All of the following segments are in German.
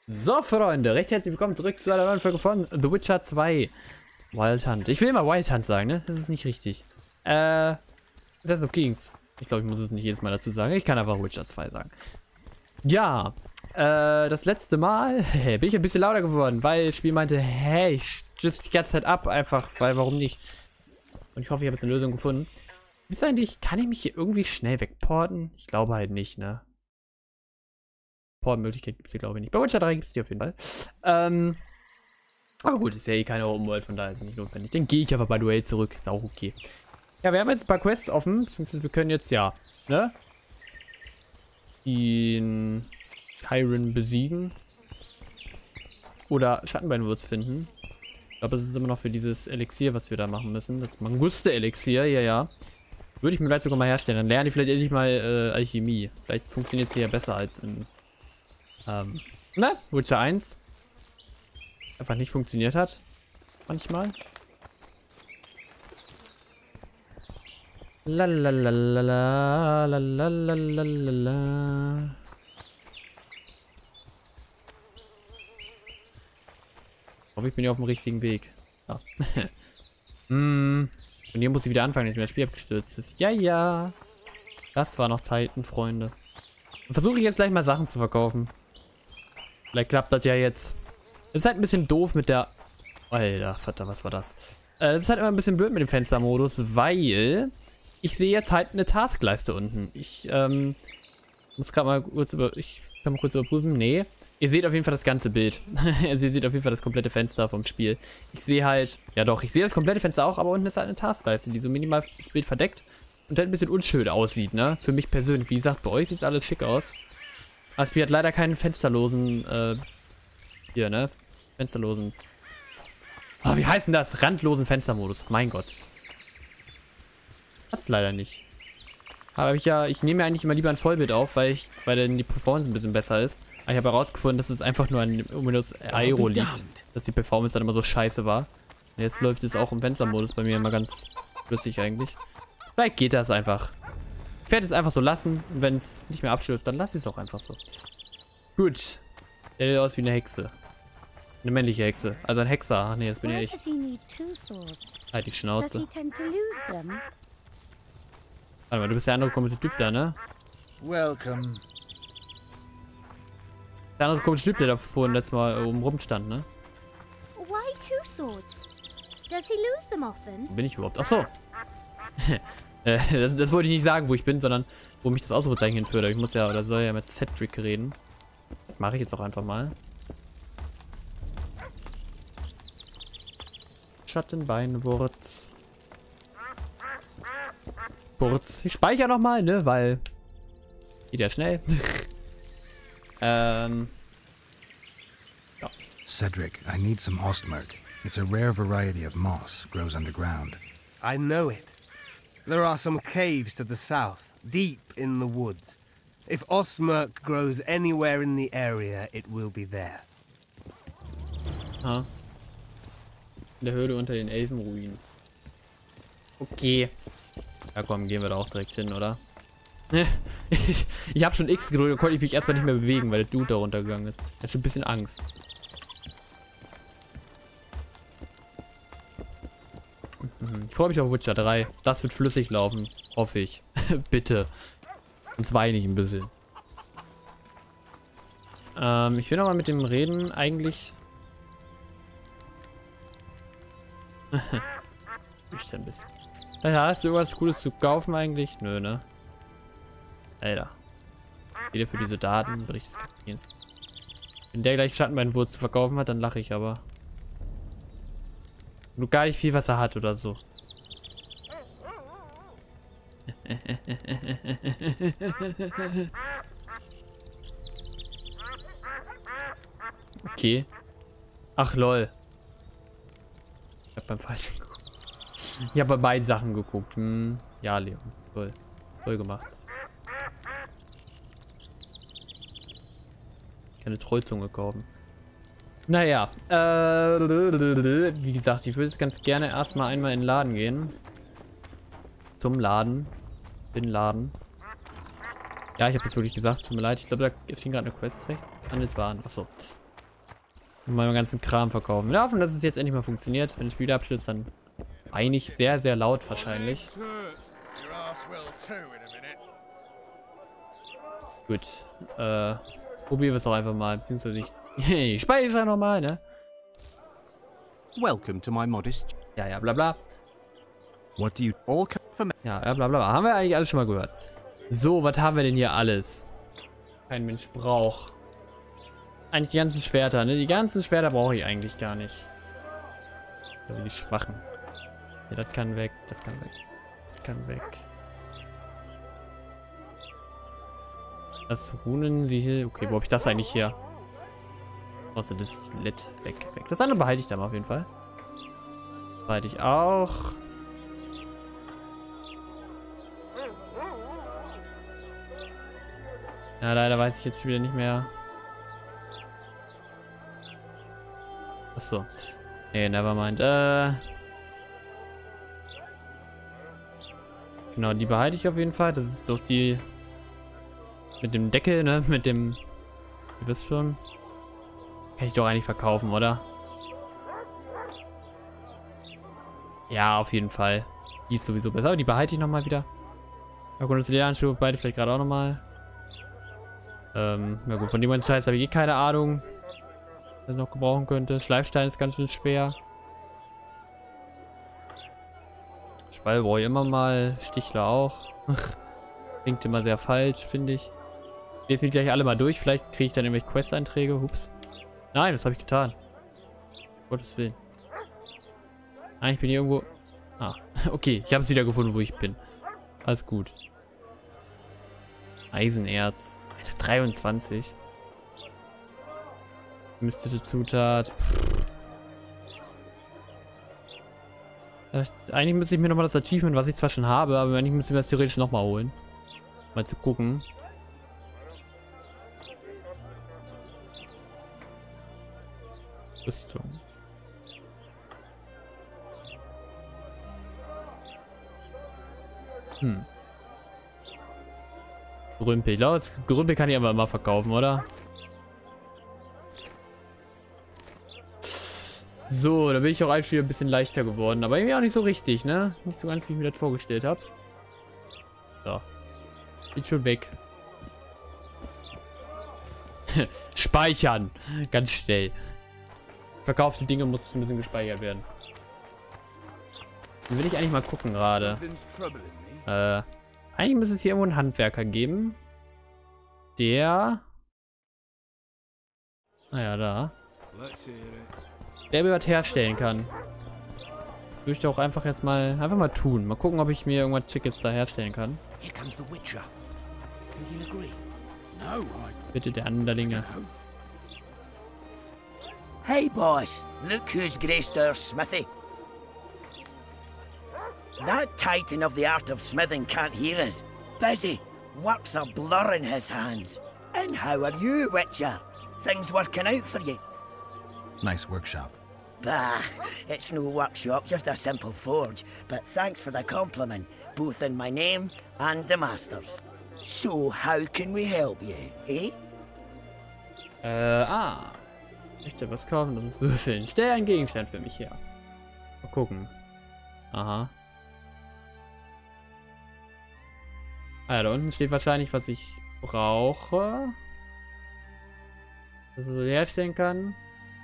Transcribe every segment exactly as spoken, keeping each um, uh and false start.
So, Freunde, recht herzlich willkommen zurück zu einer neuen Folge von The Witcher zwei Wild Hunt. Ich will immer Wild Hunt sagen, ne? Das ist nicht richtig. Äh, Sense of Kings. Ich glaube, ich muss es nicht jedes Mal dazu sagen. Ich kann einfach Witcher zwei sagen. Ja, äh, das letzte Mal hey, bin ich ein bisschen lauter geworden, weil das Spiel meinte, hey, ich stütze die ganze Zeit ab, einfach, weil warum nicht? Und ich hoffe, ich habe jetzt eine Lösung gefunden. Wisst ihr eigentlich, kann ich mich hier irgendwie schnell wegporten? Ich glaube halt nicht, ne? Portmöglichkeit gibt es hier, glaube ich, nicht. Bei Witcher drei gibt es die auf jeden Fall. Ähm, aber gut, ist ja eh keine Open World, von daher ist es nicht notwendig. Dann gehe ich einfach bei Duell zurück, ist auch okay. Ja, wir haben jetzt ein paar Quests offen, wir können jetzt, ja, ne? Den Chiron besiegen. Oder Schattenbeinwurz finden. Ich glaube, es ist immer noch für dieses Elixier, was wir da machen müssen. Das Manguste-Elixier, ja, ja. Würde ich mir vielleicht sogar mal herstellen. Dann lerne ich vielleicht endlich mal äh, Alchemie. Vielleicht funktioniert es hier ja besser als in Ähm, ne? Witcher eins einfach nicht funktioniert hat. Manchmal. Lalalala, lalalala. Ich hoffe, ich bin ja auf dem richtigen Weg. Ja. hm. Und hier muss ich wieder anfangen, wenn das Spiel abgestürzt ist. Ja, ja. Das war noch Zeiten, Freunde. Und versuche ich jetzt gleich mal Sachen zu verkaufen. Vielleicht klappt das ja jetzt. Es ist halt ein bisschen doof mit der... Alter, Vater, was war das? Äh, es ist halt immer ein bisschen blöd mit dem Fenstermodus, weil ich sehe jetzt halt eine Taskleiste unten. Ich ähm, muss gerade mal kurz über... Ich kann mal kurz überprüfen. Nee. Ihr seht auf jeden Fall das ganze Bild. Also ihr seht auf jeden Fall das komplette Fenster vom Spiel. Ich sehe halt... Ja doch, ich sehe das komplette Fenster auch, aber unten ist halt eine Taskleiste, die so minimal das Bild verdeckt und halt ein bisschen unschön aussieht, ne? Für mich persönlich. Wie gesagt, bei euch sieht es alles schick aus. Das Spiel hat leider keinen fensterlosen, äh, hier, ne? Fensterlosen. Oh, wie heißt denn das? Randlosen Fenstermodus. Mein Gott. Hat's leider nicht. Aber ich ja, ich nehme ja eigentlich immer lieber ein Vollbild auf, weil ich, weil dann die Performance ein bisschen besser ist. Aber ich habe herausgefunden, dass es einfach nur an Windows Aero liegt, dass die Performance dann immer so scheiße war. Und jetzt läuft es auch im Fenstermodus bei mir immer ganz flüssig eigentlich. Vielleicht geht das einfach. Ich werde es einfach so lassen. Und wenn es nicht mehr abstürzt, dann lasse ich es auch einfach so. Gut. Der sieht aus wie eine Hexe. Eine männliche Hexe. Also ein Hexer. Ach nee, das bin ja ich. Halt die Schnauze. Warte mal, du bist der andere komische Typ da, ne? Welcome. Der andere komische Typ, der da vorhin letztes Mal oben rumstand, ne? Why two swords? Does he lose them often? Wo bin ich überhaupt? Achso. äh, das, das wollte ich nicht sagen, wo ich bin, sondern wo mich das Ausrufezeichen hinführt. Ich muss ja, oder soll ja mit Cedric reden. Das mache ich jetzt auch einfach mal. Schattenbeinwurz. Kurz. Ich speichere nochmal, ne, weil geht ja schnell. ähm. Ja. Cedric, I need some Ostmark. It's a rare variety of moss, grows underground. I know it. There are some caves to the south, deep in the woods. If Ostmark grows anywhere in the area, it will be there. Ah. In der Höhle unter den Elfenruinen. Okay. Ja komm, gehen wir da auch direkt hin, oder? ich ich habe schon X gedrückt und konnte ich mich erstmal nicht mehr bewegen, weil der Dude da runtergegangen ist. Ich hatte schon ein bisschen Angst. Ich freue mich auf Witcher drei. Das wird flüssig laufen. Hoffe ich. Bitte. Sonst weine ich ein bisschen. Ähm, ich will nochmal mit dem reden. Eigentlich... ich ein bisschen. Ja, hast du irgendwas Cooles zu kaufen eigentlich? Nö, ne? Alter. Wieder für diese Daten, Bericht des Kapitäns. Wenn der gleich Schattenbeinwurz zu verkaufen hat, dann lache ich aber. Nur gar nicht viel, was er hat oder so. Okay. Ach lol. Ich hab beim falschen geguckt. Ich habe bei beiden Sachen geguckt. Hm. Ja, Leon. Toll. Toll gemacht. Keine Trollzunge kaufen. Naja. Äh, wie gesagt, ich würde jetzt ganz gerne erstmal einmal in den Laden gehen. Zum Laden. In den Laden. Ja, ich habe das wirklich gesagt. Tut mir leid. Ich glaube, da fing gerade eine Quest rechts. Handelswaren. Achso. Und meinen ganzen Kram verkaufen. Wir hoffen, dass es jetzt endlich mal funktioniert. Wenn ich wieder abschließe, dann eigentlich sehr, sehr laut wahrscheinlich. Gut. Äh, probieren wir es auch einfach mal. Beziehungsweise ich, ich speichere nochmal, ne? Welcome to my modest. Ja, ja, bla bla. What do you all come for me? Ja, ja, bla bla bla. Haben wir eigentlich alles schon mal gehört. So, was haben wir denn hier alles? Kein Mensch braucht. Eigentlich die ganzen Schwerter, ne? Die ganzen Schwerter brauche ich eigentlich gar nicht. Also die schwachen. Ja, das kann weg, das kann weg. Das kann weg. Das Runensiegel. Okay, wo habe ich das eigentlich her? Außer das Skelett. Weg, weg. Das andere behalte ich da mal auf jeden Fall. Behalte ich auch. Ja, leider weiß ich jetzt wieder nicht mehr. Achso. Nee, nevermind. Äh. Genau, die behalte ich auf jeden Fall. Das ist doch die mit dem Deckel, ne? Mit dem. Ihr wisst schon. Kann ich doch eigentlich verkaufen, oder? Ja, auf jeden Fall. Die ist sowieso besser. Aber die behalte ich nochmal wieder. Ja, gut, das Lederhandschuhe beide vielleicht gerade auch nochmal. Ähm, na gut, von dem ganzen Scheiß habe ich eh keine Ahnung, was ich noch gebrauchen könnte. Schleifstein ist ganz schön schwer. Schwall brauche ich immer mal. Stichler auch. Klingt immer sehr falsch, finde ich. Jetzt mich gleich alle mal durch. Vielleicht kriege ich dann irgendwelche Quest-Einträge. Hups. Nein, das habe ich getan. Um Gottes Willen. Ah, ich bin hier irgendwo. Ah, okay. Ich habe es wieder gefunden, wo ich bin. Alles gut. Eisenerz. Alter, dreiundzwanzig. Mistete Zutat. Eigentlich müsste ich mir nochmal das Achievement, was ich zwar schon habe, aber eigentlich müsste ich mir das theoretisch nochmal holen. Mal zu gucken. Rüstung. Hm. Gerümpel. Ich glaube, das Gerümpel kann ich aber mal verkaufen, oder? So, da bin ich auch einfach wieder ein bisschen leichter geworden. Aber irgendwie auch nicht so richtig, ne? Nicht so ganz, wie ich mir das vorgestellt habe. So. Geht schon weg. Speichern. Ganz schnell. Verkaufte Dinge muss ein bisschen gespeichert werden. Dann will ich eigentlich mal gucken gerade. Äh, eigentlich müsste es hier irgendwo einen Handwerker geben. Der... Naja, da. Der mir was herstellen kann. Würde ich doch einfach erstmal einfach mal tun. Mal gucken, ob ich mir irgendwas Tickets da herstellen kann. Bitte der Anderlinge. Hey boss, look who's graced our smithy. That titan of the art of smithing can't hear us. Busy, work's a blur in his hands. And how are you, Witcher? Things working out for you? Nice workshop. Bah, it's no workshop, just a simple forge. But thanks for the compliment, both in my name and the master's. So, how can we help you, eh? Äh, ah. Ich möchte was kaufen, das ist Würfeln. Stell einen Gegenstand für mich her. Mal gucken. Aha. Ah ja, da unten steht wahrscheinlich, was ich brauche. Dass ich so herstellen kann.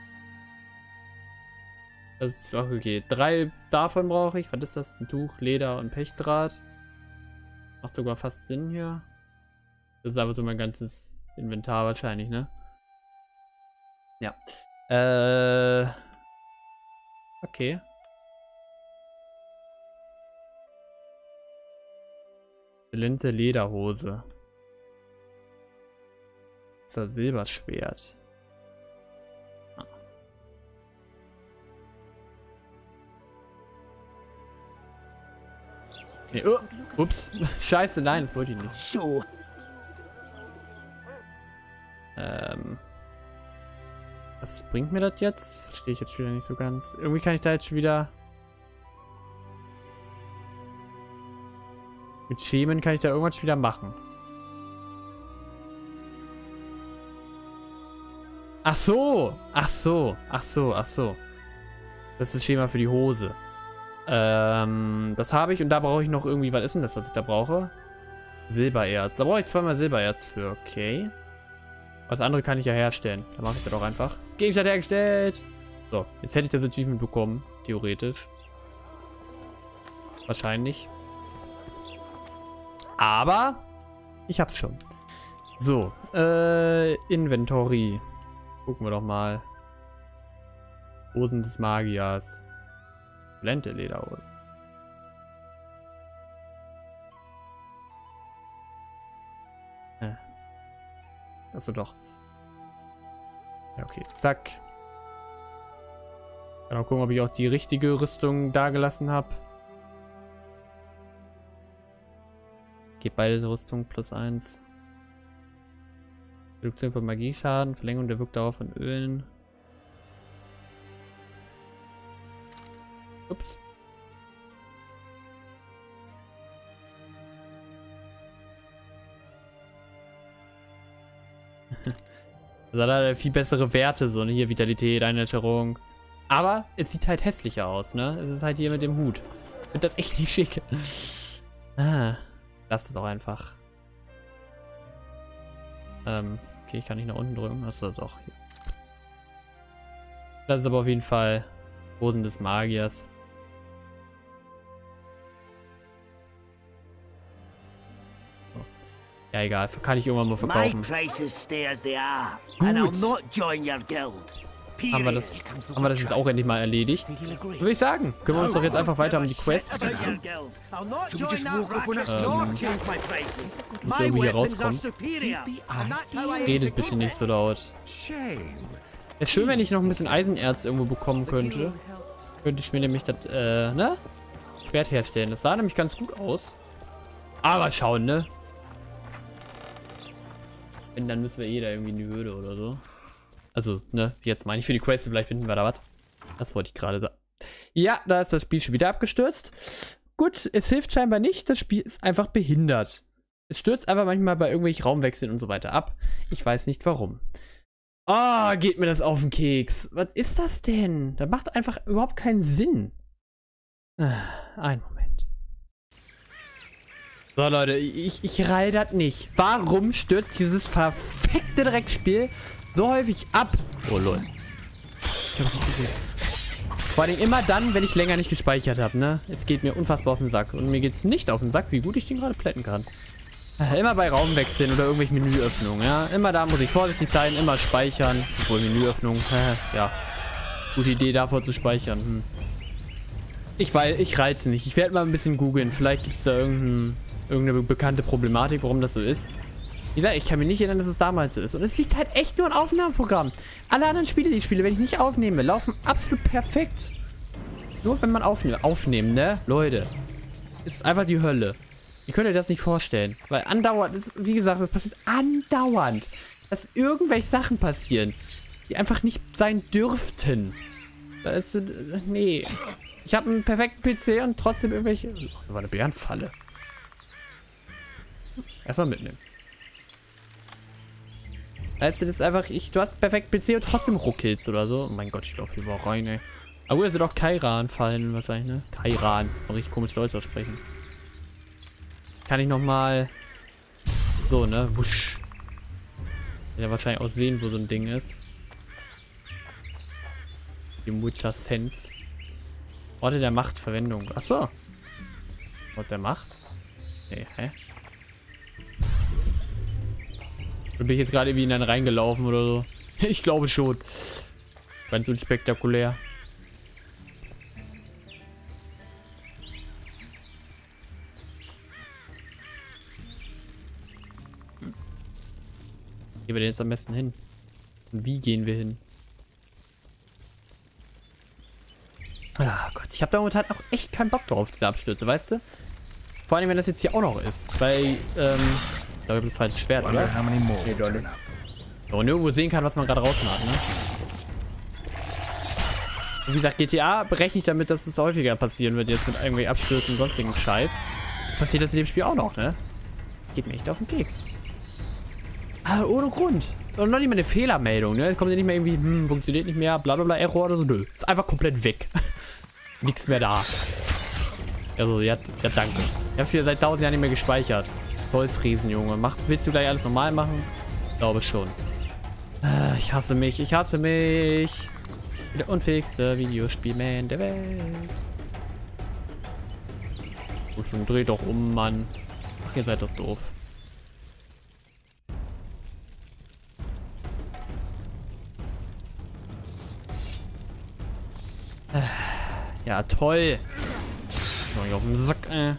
Das ist auch okay. Drei davon brauche ich. Was ist das? Ein Tuch, Leder und Pechdraht. Macht sogar fast Sinn hier. Das ist aber so mein ganzes Inventar wahrscheinlich, ne? Ja. Äh. Okay. Linse Lederhose. Das ist ein Silberschwert. Ah. Nee, oh, ups. Scheiße, nein, das wollte ich nicht. So. Ähm. Was bringt mir das jetzt? Verstehe ich jetzt wieder nicht so ganz. Irgendwie kann ich da jetzt schon wieder... Mit Schemen kann ich da irgendwas wieder machen. Ach so. Ach so. Ach so. Ach so. Das ist das Schema für die Hose. Ähm, das habe ich und da brauche ich noch irgendwie, was ist denn das, was ich da brauche? Silbererz. Da brauche ich zweimal Silbererz für. Okay. Das andere kann ich ja herstellen. Da mache ich das auch einfach. Gegenstand hergestellt. So, jetzt hätte ich das Achievement bekommen. Theoretisch. Wahrscheinlich. Aber ich hab's schon. So, äh, Inventory. Gucken wir doch mal. Hosen des Magiers. Blende Lederhosen. Äh. Achso, doch. Ja, okay. Zack. Dann mal gucken, ob ich auch die richtige Rüstung da gelassen habe. Geht beide Rüstung plus eins. Reduktion von Magieschaden, Verlängerung der Wirkdauer von Ölen. Ups. Das hat halt viel bessere Werte, so, ne? Hier Vitalität, Einhalterung. Aber es sieht halt hässlicher aus, ne? Es ist halt hier mit dem Hut. Ich finde das echt nicht schick. Ah, lass das auch einfach. Ähm, okay, ich kann nicht nach unten drücken. Achso, doch. Hier. Das ist aber auf jeden Fall Hosen des Magiers. So. Ja, egal. Kann ich irgendwann mal verkaufen. My prices stay as they are, and I'll not join your guild. Haben wir, das, haben wir das jetzt auch endlich mal erledigt? Würde ich sagen, können wir uns doch jetzt einfach weiter um die Quest. Ähm, muss irgendwie hier rauskommen. Redet bitte nicht so laut. Wäre schön, wenn ich noch ein bisschen Eisenerz irgendwo bekommen könnte. Könnte ich mir nämlich das, äh, ne? Schwert herstellen. Das sah nämlich ganz gut aus. Aber schauen, ne? Wenn, dann müssen wir eh da irgendwie in die Höhle oder so. Also, ne, jetzt meine ich für die Quest, vielleicht finden wir da was. Das wollte ich gerade sagen. Ja, da ist das Spiel schon wieder abgestürzt. Gut, es hilft scheinbar nicht. Das Spiel ist einfach behindert. Es stürzt einfach manchmal bei irgendwelchen Raumwechseln und so weiter ab. Ich weiß nicht warum. Ah, oh, geht mir das auf den Keks. Was ist das denn? Das macht einfach überhaupt keinen Sinn. Ah, einen Moment. So, Leute, ich, ich rall das nicht. Warum stürzt dieses verfickte Dreckspiel so häufig ab? Oh, lol. Ich hab nicht gesehen. Vor allem immer dann, wenn ich länger nicht gespeichert habe, ne? Es geht mir unfassbar auf den Sack. Und mir geht es nicht auf den Sack, wie gut ich den gerade plätten kann. Immer bei Raumwechseln oder irgendwelchen Menüöffnungen, ja? Immer da muss ich vorsichtig sein, immer speichern. Obwohl, Menüöffnung, ja. Gute Idee, davor zu speichern. Hm. Ich weiß, ich reize nicht. Ich werde mal ein bisschen googeln. Vielleicht gibt es da irgendein, irgendeine bekannte Problematik, warum das so ist. Wie gesagt, ich kann mich nicht erinnern, dass es damals so ist. Und es liegt halt echt nur ein Aufnahmeprogramm. Alle anderen Spiele, die ich spiele, wenn ich nicht aufnehme, laufen absolut perfekt. Nur wenn man aufnimmt. Aufnehmen, ne? Leute. Ist einfach die Hölle. Ihr könnt euch das nicht vorstellen. Weil andauernd, ist, wie gesagt, es passiert andauernd, dass irgendwelche Sachen passieren, die einfach nicht sein dürften. Da ist, nee. Ich habe einen perfekten P C und trotzdem irgendwelche... Oh, das war eine Bärenfalle. Erstmal mitnehmen. Weißt du, das ist einfach, ich, du hast einen perfekten P C und trotzdem ruckelst oder so. Oh mein Gott, ich laufe hier mal rein, ey. Aber gut, das wird auch Kairan fallen wahrscheinlich, ne? Kairan. Das ist richtig komisch Deutsch aussprechen. Kann ich nochmal... So, ne? Wusch. Ja, wahrscheinlich auch sehen, wo so ein Ding ist. Die Mucha Sense. Orte der Macht, Verwendung. Achso. Ort der Macht? Nee, hä? Bin ich jetzt gerade irgendwie in einen reingelaufen oder so? Ich glaube schon. Ganz unspektakulär. Gehen wir denn jetzt am besten hin? Und wie gehen wir hin? Ah Gott, ich habe da momentan auch echt keinen Bock drauf, diese Abstürze, weißt du? Vor allem, wenn das jetzt hier auch noch ist. Weil, ähm... ich glaube, das falsche Schwert, oder? Nee, so, nirgendwo sehen kann, was man gerade draußen hat, ne? Und wie gesagt, G T A berechne ich damit, dass es häufiger passieren wird, jetzt mit irgendwelchen Abstürzen und sonstigen Scheiß. Das passiert das in dem Spiel auch noch, ne? Geht mir echt auf den Keks. Aber ohne Grund. Und noch nicht mal eine Fehlermeldung, ne? Kommt ja nicht mehr irgendwie, hm, funktioniert nicht mehr, bla bla bla, Error oder so. Nö. Ist einfach komplett weg. Nichts mehr da. Also, ja, ja danke. Ich habe wieder seit tausend Jahren nicht mehr gespeichert. Holzriesen, Junge. Macht, willst du gleich alles normal machen? Ich glaube schon. Äh, ich hasse mich, ich hasse mich. Der unfähigste Videospielman der Welt. So, schon dreh doch um, Mann. Ach, ihr seid doch doof. Ja, toll. Ich auf den Sack, äh.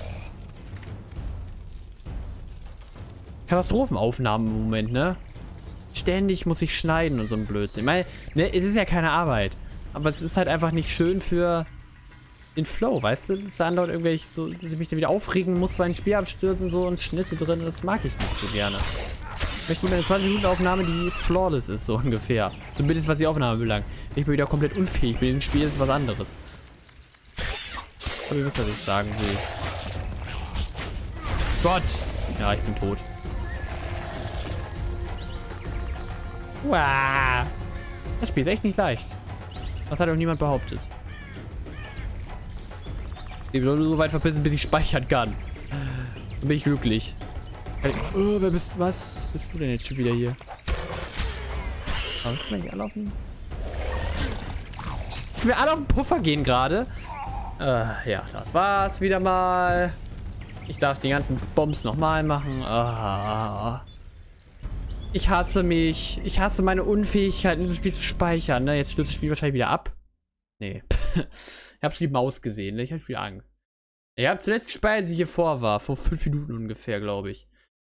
Katastrophenaufnahmen im Moment, ne? Ständig muss ich schneiden und so ein Blödsinn. Ich meine, ne, es ist ja keine Arbeit. Aber es ist halt einfach nicht schön für den Flow, weißt du? Dass da andauernd irgendwelche so, dass ich mich da wieder aufregen muss, weil ein Spiel abstürzt und so und Schnitte drin. Das mag ich nicht so gerne. Ich möchte lieber eine zwanzig Minuten Aufnahme, die flawless ist, so ungefähr. Zumindest was die Aufnahme belangt. Wenn ich bin wieder komplett unfähig bin, im Spiel ist was anderes. Aber ihr wisst, was ich sagen will. Gott! Ja, ich bin tot. Wow. Das Spiel ist echt nicht leicht. Das hat auch niemand behauptet. Ich will nur so weit verpissen, bis ich speichern kann. Dann bin ich glücklich. Oh, wer bist was? Bist du denn jetzt schon wieder hier? Oh, bist du eigentlich alle auf den... Dass wir alle auf den Puffer gehen gerade. Äh, ja, das war's wieder mal. Ich darf die ganzen Bombs nochmal machen. Ah. Ich hasse mich. Ich hasse meine Unfähigkeit, in diesem Spiel zu speichern. Ne? Jetzt stürzt das Spiel wahrscheinlich wieder ab. Nee. Ich habe schon die Maus gesehen. Ne? Ich habe schon wieder Angst. Ich habe zuletzt gespeichert, als ich hier vor war. Vor fünf Minuten ungefähr, glaube ich.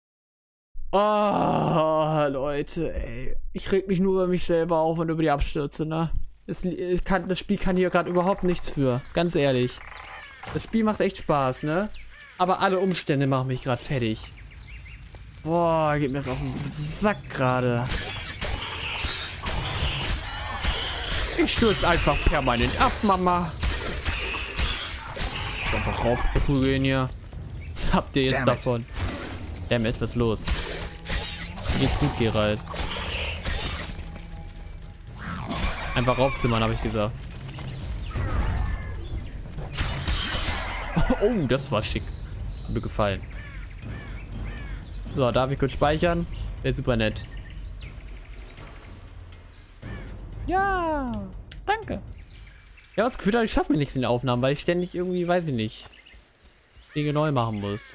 Oh, Leute, ey. Ich reg mich nur über mich selber auf und über die Abstürze, ne? Das, kann, das Spiel kann hier gerade überhaupt nichts für. Ganz ehrlich. Das Spiel macht echt Spaß, ne? Aber alle Umstände machen mich gerade fertig. Boah, geht mir das auf den Sack gerade. Ich stürze einfach permanent ab, Mama. Einfach raufprügeln hier. Was habt ihr jetzt Damn davon? Dammit, was ist los? Geht's gut, Geralt? Einfach raufzimmern, habe ich gesagt. Oh, das war schick. Hat mir gefallen. So, darf ich kurz speichern? Wäre super nett. Ja, danke. Ja, das Gefühl, ich schaffe mir nichts in den Aufnahmen, weil ich ständig irgendwie, weiß ich nicht, Dinge neu machen muss.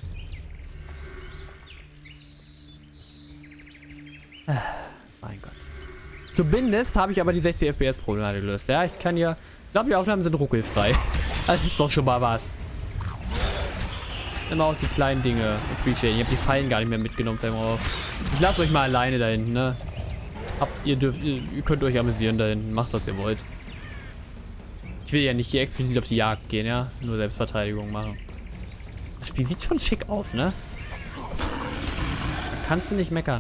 Mein Gott. Zumindest habe ich aber die sechzig F P S-Probleme gelöst. Ja, ich kann ja... Ich glaube, die Aufnahmen sind ruckelfrei. Das ist doch schon mal was. Immer auch die kleinen Dinge appreciate. Ich habe die Fallen gar nicht mehr mitgenommen. Ich lasse euch mal alleine da hinten, ne? Habt, ihr, dürft, ihr, ihr könnt euch amüsieren da hinten. Macht, was ihr wollt. Ich will ja nicht hier explizit auf die Jagd gehen, ja? Nur Selbstverteidigung machen. Das Spiel sieht schon schick aus, ne? Da kannst du nicht meckern.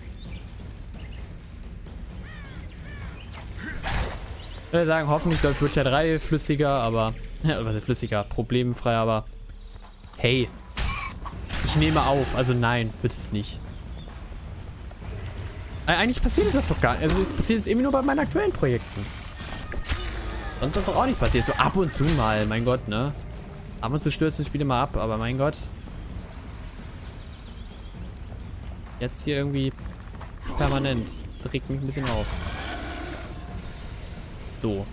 Ich würde sagen, hoffentlich läuft Witcher drei flüssiger, aber... Ja, was ist flüssiger? Problemfrei, aber... Hey. Ich nehme auf. Also nein, wird es nicht. Eigentlich passiert das doch gar nicht. Also es passiert jetzt irgendwie nur bei meinen aktuellen Projekten. Sonst ist das doch auch nicht passiert. So ab und zu mal, mein Gott, ne? Ab und zu stürzen Spiele mal ab, aber mein Gott. Jetzt hier irgendwie permanent. Das regt mich ein bisschen auf. So.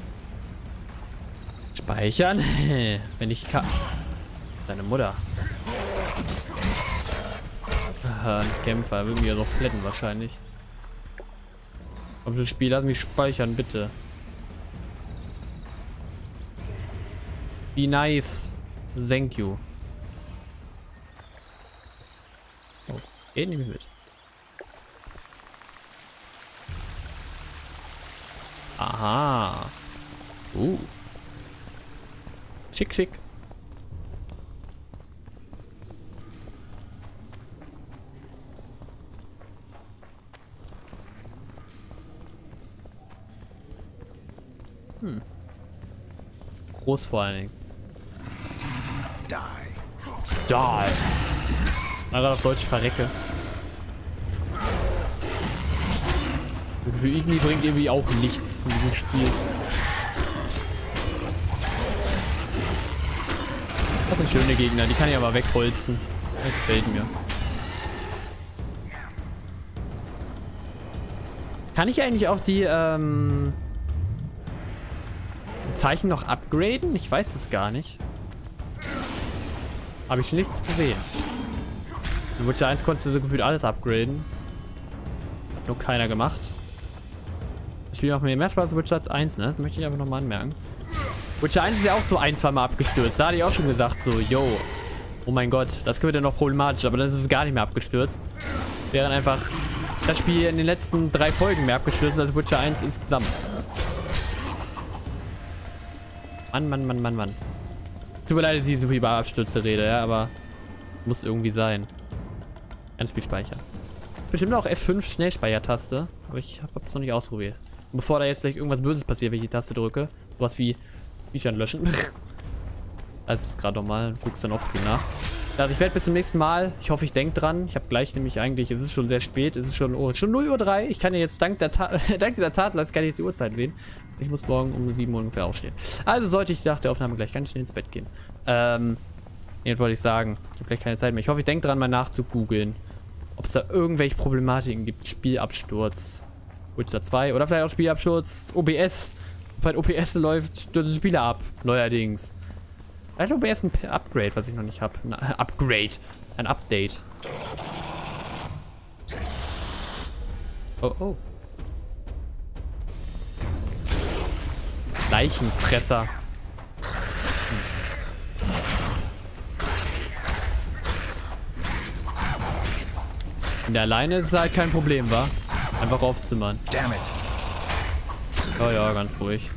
Speichern. Wenn ich kann. Deine Mutter. Aha, ein Kämpfer. Will mich ja noch flatten wahrscheinlich. Komm schon, Spiel, lass mich speichern, bitte. Be nice. Thank you. Oh, geht nicht mit. Aha. Uh. Schick, schick. Hm. Groß vor allen Dingen. Die. Die. Mal gerade auf Deutsch verrecke. Und für Igni bringt irgendwie auch nichts in diesem Spiel. Das sind schöne Gegner, die kann ich aber wegholzen. Das gefällt mir. Kann ich eigentlich auch die, ähm... Zeichen noch upgraden? Ich weiß es gar nicht. Habe ich nichts gesehen. In Witcher eins konntest du so gefühlt alles upgraden. Hat nur keiner gemacht. Ich spiele auch mehr Spaß als Witcher eins, ne? Das möchte ich aber nochmal anmerken. Witcher eins ist ja auch so ein, zwei Mal abgestürzt. Da hatte ich auch schon gesagt, so, yo. Oh mein Gott, das wird ja noch problematisch, aber dann ist es gar nicht mehr abgestürzt. Während einfach das Spiel in den letzten drei Folgen mehr abgestürzt als Witcher eins insgesamt. Mann, Mann, Mann, Mann, Mann. Tut mir leid, dass ich so viel über Abstürze rede, ja, aber muss irgendwie sein. Ganz viel Speicher. Bestimmt auch F fünf Schnellspeichertaste, aber ich habe es noch nicht ausprobiert. Und bevor da jetzt gleich irgendwas Böses passiert, wenn ich die Taste drücke, sowas wie Bücher löschen. Das ist gerade nochmal, guckst dann offscreen nach. Also ich werde bis zum nächsten Mal, ich hoffe, ich denke dran. Ich habe gleich nämlich eigentlich, es ist schon sehr spät, es ist schon, oh, schon null Uhr drei. Ich kann ja jetzt dank, der Ta dank dieser Tatsache kann ich jetzt die Uhrzeit sehen. Ich muss morgen um sieben Uhr ungefähr aufstehen. Also sollte ich nach der Aufnahme gleich ganz schnell ins Bett gehen. Ähm, jetzt wollte ich sagen, ich habe gleich keine Zeit mehr. Ich hoffe, ich denke dran, mal nachzugoogeln, ob es da irgendwelche Problematiken gibt. Spielabsturz, Witcher zwei oder vielleicht auch Spielabsturz, O B S. Weil O B S läuft, stürzt Spiele ab, neuerdings. Vielleicht O B S ein Upgrade, was ich noch nicht habe. Ein Upgrade. Ein Update. Oh, oh. Leichenfresser. Hm. In der Leine ist es halt kein Problem, wa? Einfach aufzimmern. Damn it. Ja, ja, ganz ruhig.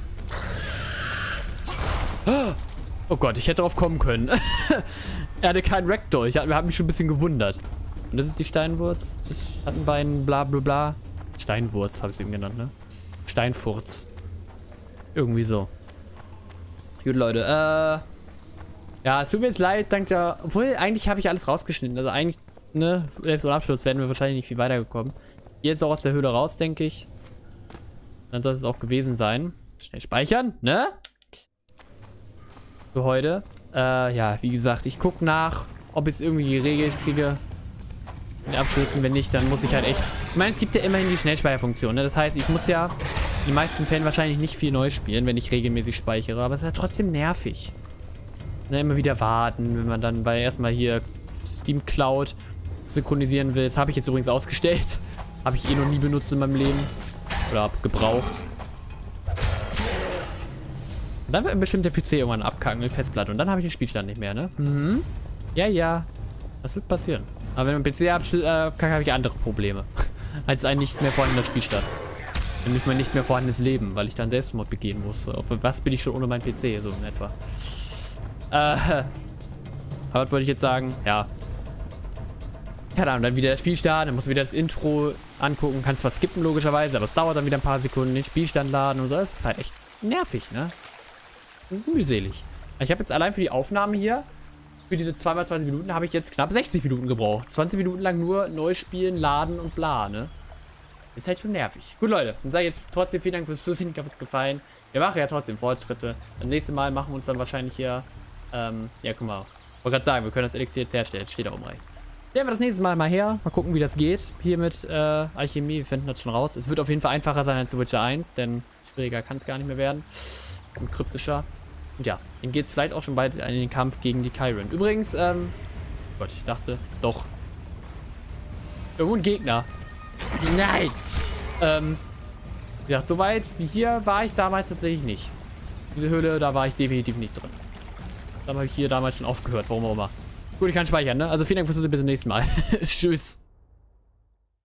Oh Gott, ich hätte drauf kommen können. Er hatte keinen Ragdoll. Ich habe mich schon ein bisschen gewundert. Und das ist die Steinwurz. Das Schattenbein, bla bla bla. Steinwurz habe ich es eben genannt, ne? Steinfurz. Irgendwie so. Gut, Leute. Äh. Ja, es tut mir jetzt leid, dank der. Obwohl, eigentlich habe ich alles rausgeschnitten. Also eigentlich, ne, selbst ohne Abschluss wären wir wahrscheinlich nicht viel weitergekommen. Hier ist auch aus der Höhle raus, denke ich. Dann soll es auch gewesen sein. Schnell speichern, ne? Für heute. Äh, ja, wie gesagt, ich gucke nach, ob ich es irgendwie geregelt kriege. In den Abschlüssen, wenn nicht, dann muss ich halt echt... Ich meine, es gibt ja immerhin die Schnellspeicherfunktion, ne? Das heißt, ich muss ja in den meisten Fällen wahrscheinlich nicht viel neu spielen, wenn ich regelmäßig speichere. Aber es ist ja trotzdem nervig. Ne, immer wieder warten, wenn man dann bei erstmal hier Steam Cloud synchronisieren will. Das habe ich jetzt übrigens ausgestellt. Habe ich eh noch nie benutzt in meinem Leben. Oder gebraucht. Und dann wird bestimmt der P C irgendwann abkacken, die Festplatte. Und dann habe ich den Spielstand nicht mehr, ne? Mhm. Ja, ja. Das wird passieren. Aber wenn mein P C abkackt, äh, habe ich andere Probleme. Als ein nicht mehr vorhandener Spielstand. Nämlich mein nicht mehr vorhandenes Leben, weil ich dann Selbstmord begehen muss. Was bin ich schon ohne meinen P C, so in etwa. Äh. Aber was wollte ich jetzt sagen? Ja. Ja, dann, dann wieder das Spielstand, dann musst du wieder das Intro angucken, kannst was skippen logischerweise, aber es dauert dann wieder ein paar Sekunden, den Spielstand laden und so. Das ist halt echt nervig, ne? Das ist mühselig. Ich habe jetzt allein für die Aufnahme hier, für diese zwei mal zwanzig Minuten, habe ich jetzt knapp sechzig Minuten gebraucht. zwanzig Minuten lang nur neu spielen, laden und bla, ne? Ist halt schon nervig. Gut, Leute, dann sage ich jetzt trotzdem vielen Dank fürs Zusehen, ich hoffe, es gefallen. Wir machen ja trotzdem Fortschritte. Das nächste Mal machen wir uns dann wahrscheinlich hier, ähm, ja, guck mal. Ich wollte gerade sagen, wir können das Elixier jetzt herstellen. Steht da oben rechts. Nehmen wir das nächste Mal mal her. Mal gucken, wie das geht. Hier mit äh, Alchemie. Wir finden das schon raus. Es wird auf jeden Fall einfacher sein als The Witcher eins, denn schwieriger kann es gar nicht mehr werden. Und kryptischer. Und ja, dann geht es vielleicht auch schon bald in den Kampf gegen die Chiron. Übrigens, ähm... Gott, ich dachte... Doch. Irgendwo ein Gegner. Nein! Ähm... Ja, soweit wie hier war ich damals tatsächlich nicht. Diese Höhle, da war ich definitiv nicht drin. Dann habe ich hier damals schon aufgehört, warum auch immer. Gut, ich kann speichern, ne? Also vielen Dank fürs Zusehen, bis zum nächsten Mal. Tschüss.